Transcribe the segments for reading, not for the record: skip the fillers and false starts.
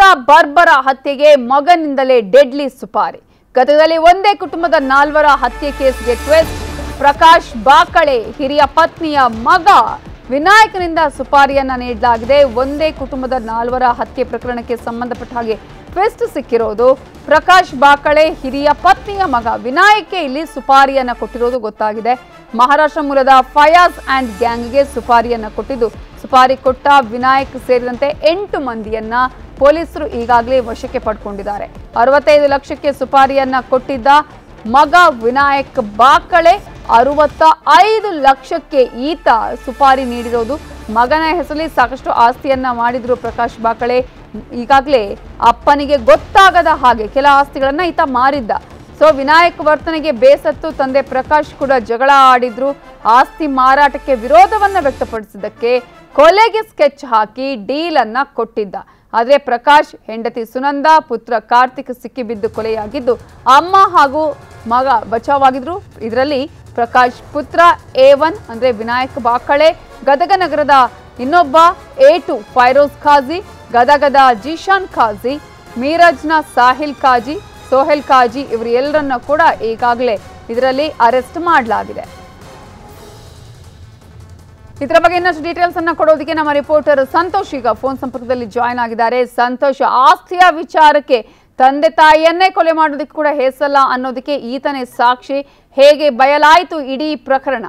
ಬರ್ಬರ ಹತ್ಯೆಗೆ ಮಗನಿಂದಲೇ ಡೆಡ್ಲಿ ಸುಪಾರಿ. ಗದಗದಲ್ಲಿ ಒಂದೇ ಕುಟುಂಬದ 4 ಹತ್ಯೆ ಕೇಸ್ಗೆ ಟ್ವಿಸ್ಟ್. ಪ್ರಕಾಶ್ ಬಾಕಳೆ ಹಿರಿಯ ಪತ್ನಿಯ ಮಗ ವಿನಾಯಕನಿಂದ ಸುಪಾರಿಯನ್ನ ನೀಡಲಾಗಿದೆ. ಒಂದೇ ಕುಟುಂಬದ 4 ಹತ್ಯೆ ಪ್ರಕರಣಕ್ಕೆ ಸಂಬಂಧಪಟ್ಟ ಹಾಗೆ ಟ್ವಿಸ್ಟ್ ಸಿಕ್ಕಿರೋದು. ಪ್ರಕಾಶ್ ಬಾಕಳೆ ಹಿರಿಯ ಪತ್ನಿಯ ಮಗ ವಿನಾಯಕ್ ಇಲ್ಲಿ ಸುಪಾರಿಯನ್ನ ಕೊಟ್ಟಿರೋದು ಗೊತ್ತಾಗಿದೆ. ಮಹಾರಾಷ್ಟ್ರ ಮೂಲದ ಫಯಾಜ್ ಅಂಡ್ ಗ್ಯಾಂಗ್ಗೆ ಸುಪಾರಿಯನ್ನ ಕೊಟ್ಟಿದ್ದು, ಸುಪಾರಿ ಕೊಟ್ಟ ವಿನಾಯಕ್ ಸೇರಿದಂತೆ 8 ಮಂದಿಯನ್ನ ಪೊಲೀಸರು ಈಗಾಗಲೇ ವಶಕ್ಕೆ ಪಡ್ಕೊಂಡಿದ್ದಾರೆ. 65 ಲಕ್ಷಕ್ಕೆ ಸುಪಾರಿಯನ್ನ ಕೊಟ್ಟಿದ್ದ ಮಗ ವಿನಾಯಕ್ ಬಾಕಳೆ 65 ಲಕ್ಷಕ್ಕೆ ಈತ ಸುಪಾರಿ ನೀಡಿರೋದು. ಮಗನ ಹೆಸರಲ್ಲಿ ಸಾಕಷ್ಟು ಆಸ್ತಿಯನ್ನ ಮಾಡಿದ್ರು ಪ್ರಕಾಶ್ ಬಾಕಳೆ. ಈಗಾಗಲೇ ಅಪ್ಪನಿಗೆ ಗೊತ್ತಾಗದ ಹಾಗೆ ಕೆಲ ಆಸ್ತಿಗಳನ್ನ ಈತ ಮಾರಿದ್ದ. ಸೊ ವಿನಾಯಕ್ ವರ್ತನೆಗೆ ಬೇಸತ್ತು ತಂದೆ ಪ್ರಕಾಶ್ ಕೂಡ ಜಗಳ ಆಡಿದ್ರು. ಆಸ್ತಿ ಮಾರಾಟಕ್ಕೆ ವಿರೋಧವನ್ನ ವ್ಯಕ್ತಪಡಿಸಿದ್ದಕ್ಕೆ ಕೊಲೆಗೆ ಸ್ಕೆಚ್ ಹಾಕಿ ಡೀಲ್ ಅನ್ನ ಕೊಟ್ಟಿದ್ದ. ಆದರೆ ಪ್ರಕಾಶ್ ಹೆಂಡತಿ ಸುನಂದ, ಪುತ್ರ ಕಾರ್ತಿಕ್ ಸಿಕ್ಕಿಬಿದ್ದು ಕೊಲೆಯಾಗಿದ್ದು, ಅಮ್ಮ ಹಾಗೂ ಮಗ ಬಚಾವಾಗಿದ್ರು. ಇದರಲ್ಲಿ ಪ್ರಕಾಶ್ ಪುತ್ರ A1 ಅಂದ್ರೆ ವಿನಾಯಕ್ ಬಾಕಳೆ, ಗದಗ ನಗರದ ಇನ್ನೊಬ್ಬ A2 ಫೈರೋಜ್ ಖಾಜಿ, ಗದಗದ ಜೀಶಾನ್ ಖಾಜಿ, ಮೀರಜ್ನ ಸೋಹೆಲ್ ಖಾಜಿ ಇವರೆಲ್ಲರನ್ನ ಕೂಡ ಈಗಾಗಲೇ ಇದರಲ್ಲಿ ಅರೆಸ್ಟ್ ಮಾಡಲಾಗಿದೆ. ಇದರ ಬಗ್ಗೆ ಇನ್ನಷ್ಟು ಡೀಟೇಲ್ಸ್ ಅನ್ನ ಕೊಡೋದಕ್ಕೆ ನಮ್ಮ ರಿಪೋರ್ಟರ್ ಸಂತೋಷ್ ಈಗ ಫೋನ್ ಸಂಪರ್ಕದಲ್ಲಿ ಜಾಯ್ನ್ ಆಗಿದ್ದಾರೆ. ಸಂತೋಷ್, ಆಸ್ತಿಯ ವಿಚಾರಕ್ಕೆ ತಂದೆ ತಾಯಿಯನ್ನೇ ಕೊಲೆ ಮಾಡೋದಕ್ಕೆ ಕೂಡ ಹೆಸಲ್ಲ ಅನ್ನೋದಕ್ಕೆ ಈತನೇ ಸಾಕ್ಷಿ. ಹೇಗೆ ಬಯಲಾಯಿತು ಇಡೀ ಪ್ರಕರಣ?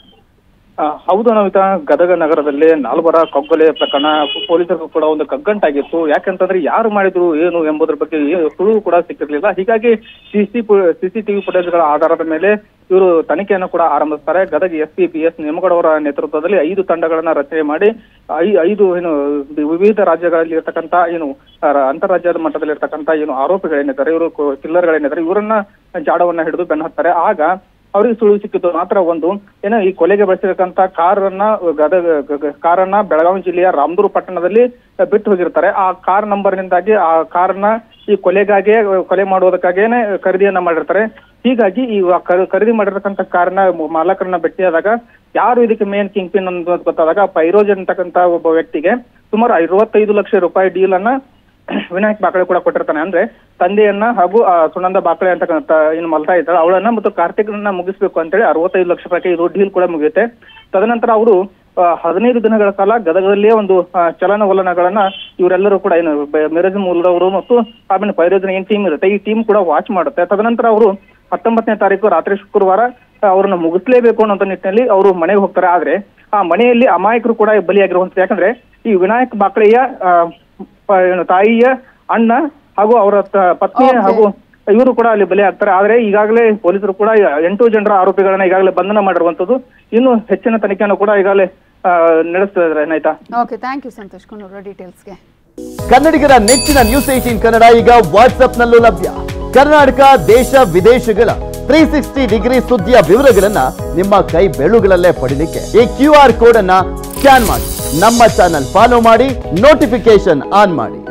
ಹೌದು ನವಿತಾ, ಗದಗ ನಗರದಲ್ಲಿ 4 ಕೊಗ್ಗಲೆ ಪ್ರಕರಣ ಪೊಲೀಸರಿಗೂ ಕೂಡ ಒಂದು ಕಗ್ಗಂಟಾಗಿತ್ತು. ಯಾಕಂತಂದ್ರೆ ಯಾರು ಮಾಡಿದ್ರು ಏನು ಎಂಬುದರ ಬಗ್ಗೆ ಸುಳಿವು ಕೂಡ ಸಿಕ್ಕಿರ್ಲಿಲ್ಲ. ಹೀಗಾಗಿ ಸಿಸಿಟಿವಿ ಫುಟೇಜ್ಗಳ ಆಧಾರದ ಮೇಲೆ ಇವರು ತನಿಖೆಯನ್ನು ಕೂಡ ಆರಂಭಿಸ್ತಾರೆ. ಗದಗ SP PS ನೇಮಗೌಡ ಅವರ ನೇತೃತ್ವದಲ್ಲಿ 5 ತಂಡಗಳನ್ನ ರಚನೆ ಮಾಡಿ 5 ವಿವಿಧ ರಾಜ್ಯಗಳಲ್ಲಿ ಇರ್ತಕ್ಕಂಥ ಅಂತಾರಾಜ್ಯದ ಮಟ್ಟದಲ್ಲಿ ಇರ್ತಕ್ಕಂಥ ಆರೋಪಿಗಳೇನಿದ್ದಾರೆ, ಇವರು ಕಿಲ್ಲರ್ಗಳೇನಿದ್ದಾರೆ, ಇವರನ್ನ ಜಾಡವನ್ನ ಹಿಡಿದು ಬೆನ್ನ ಹತ್ತಾರೆ. ಆಗ ಅವ್ರಿಗೆ ಸುಳಿವು ಸಿಕ್ಕಿದ್ದು ಮಾತ್ರ ಒಂದು ಈ ಕೊಲೆಗೆ ಬಳಸಿರ್ತಕ್ಕಂಥ ಕಾರನ್ನ ಬೆಳಗಾವಿ ಜಿಲ್ಲೆಯ ರಾಮದೂರು ಪಟ್ಟಣದಲ್ಲಿ ಬಿಟ್ಟು ಹೋಗಿರ್ತಾರೆ. ಆ ಕಾರ್ ನಂಬರ್ನಿಂದಾಗಿ ಆ ಕಾರನ್ನ ಈ ಕೊಲೆ ಮಾಡುವುದಕ್ಕಾಗೇನೆ ಖರೀದಿಯನ್ನ ಮಾಡಿರ್ತಾರೆ. ಹೀಗಾಗಿ ಈ ಖರೀದಿ ಮಾಡಿರ್ತಕ್ಕಂಥ ಕಾರನ್ನ ಮಾಲಕರನ್ನ ಭೇಟಿಯಾದಾಗ ಯಾರು ಇದಕ್ಕೆ ಮೇನ್ ಕಿಂಗ್ ಪಿನ್ ಅನ್ನೋದು ಗೊತ್ತಾದಾಗ ಫೈರೋಜ್ ಅಂತಕ್ಕಂಥ ಒಬ್ಬ ವ್ಯಕ್ತಿಗೆ ಸುಮಾರು 65 ಲಕ್ಷ ರೂಪಾಯಿ ಡೀಲ್ ಅನ್ನ ವಿನಾಯಕ್ ಬಾಕಳೆ ಕೂಡ ಕೊಟ್ಟಿರ್ತಾನೆ. ಅಂದ್ರೆ ತಂದೆಯನ್ನ ಹಾಗೂ ಸುನಂದ ಬಾಕಳೆ ಅಂತಕ್ಕಂಥ ಮಲ್ತಾ ಇದ್ದಾಳೆ ಅವಳನ್ನ ಮತ್ತು ಕಾರ್ತಿಕ್ನ ಮುಗಿಸ್ಬೇಕು ಅಂತೇಳಿ 65 ಲಕ್ಷ ರೂಪಾಯಿ ಇದು ಡೀಲ್ ಕೂಡ ಮುಗಿಯುತ್ತೆ. ತದನಂತರ ಅವರು 15 ದಿನಗಳ ಕಾಲ ಗದಗದಲ್ಲಿಯೇ ಒಂದು ಚಲನವಲನಗಳನ್ನ ಇವರೆಲ್ಲರೂ ಕೂಡ ಮಿರಜ್ ಮೂಲದವರು ಮತ್ತು ಆಮೇಲೆ ಫೈರೋಜ್ನ ಏನ್ ಟೀಮ್ ಇರುತ್ತೆ ಈ ಟೀಮ್ ಕೂಡ ವಾಚ್ ಮಾಡುತ್ತೆ. ತದನಂತರ ಅವರು 19ನೇ ತಾರೀಕು ರಾತ್ರಿ ಶುಕ್ರವಾರ ಅವ್ರನ್ನ ಮುಗಿಸ್ಲೇಬೇಕು ಅನ್ನೋ ನಿಟ್ಟಿನಲ್ಲಿ ಅವರು ಮನೆಗೆ ಹೋಗ್ತಾರೆ. ಆದ್ರೆ ಆ ಮನೆಯಲ್ಲಿ ಅಮಾಯಕರು ಕೂಡ ಬಲಿಯಾಗಿರುವಂತ. ಯಾಕಂದ್ರೆ ಈ ವಿನಾಯಕ್ ಬಾಕಳೆಯ ತಾಯಿಯ ಅಣ್ಣ ಹಾಗೂ ಅವರ ಪತ್ನಿ ಹಾಗೂ ಇವರು ಕೂಡ ಅಲ್ಲಿ ಬಲಿ ಆಗ್ತಾರೆ. ಆದ್ರೆ ಈಗಾಗಲೇ ಪೊಲೀಸರು ಕೂಡ 8 ಜನರ ಆರೋಪಿಗಳನ್ನ ಈಗಾಗಲೇ ಬಂಧನ ಮಾಡಿರುವಂತದ್ದು. ಇನ್ನು ಹೆಚ್ಚಿನ ತನಿಖೆಯನ್ನು ಕೂಡ ಈಗಾಗಲೇ ನಡೆಸ್ತಾ ಇದ್ದಾರೆ. ಆಯ್ತಾ? ಓಕೆ, ಥ್ಯಾಂಕ್ ಯು ಸಂತೋಷ್ ಡೀಟೇಲ್ಸ್ಗೆ. ಕನ್ನಡಿಗರ ನೆಚ್ಚಿನ ನ್ಯೂಸ್ 18 ಕನ್ನಡ ಈಗ ವಾಟ್ಸ್ಆಪ್ ನಲ್ಲೂ ಲಭ್ಯ. ಕರ್ನಾಟಕ, ದೇಶ ವಿದೇಶಗಳ 360 ಡಿಗ್ರಿ ಸುದ್ದಿಯ ವಿವರಗಳನ್ನ ನಿಮ್ಮ ಕೈ ಬೆರಳುಗಳಲ್ಲೇ ಪಡಿಲಿಕ್ಕೆ ಈ QR ಕೋಡ್ ಅನ್ನ ಸ್ಕ್ಯಾನ್ ಮಾಡಿ ನಮ್ಮ ಚಾನಲ್ ಫಾಲೋ ಮಾಡಿ, ನೋಟಿಫಿಕೇಶನ್ ಆನ್ ಮಾಡಿ.